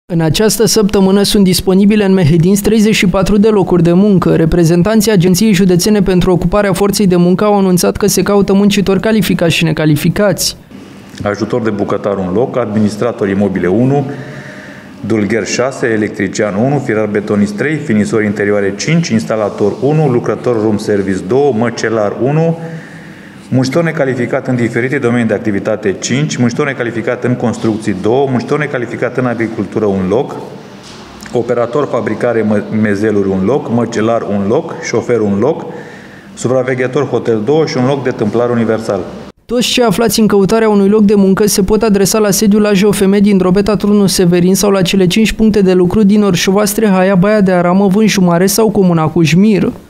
În această săptămână sunt disponibile în Mehedinți 34 de locuri de muncă. Reprezentanții Agenției Județene pentru Ocuparea Forței de Muncă au anunțat că se caută muncitori calificați și necalificați. Ajutor de bucătar 1 loc, administrator imobile 1, dulgher 6, electrician 1, firar betonist 3, finisor interioare 5, instalator 1, lucrător room service 2, măcelar 1, muncitor necalificat în diferite domenii de activitate 5, muncitor necalificat în construcții 2, muncitor necalificat în agricultură 1 loc, operator fabricare mezeluri 1 loc, măcelar 1 loc, șofer 1 loc, supraveghetor hotel 2 și un loc de tâmplar universal. Toți cei aflați în căutarea unui loc de muncă se pot adresa la sediul AJOFM din Drobeta Turnu Severin sau la cele 5 puncte de lucru din Orșova, Strehaia, Baia de Aramă, Vânșu Mare sau Comuna Cușmir.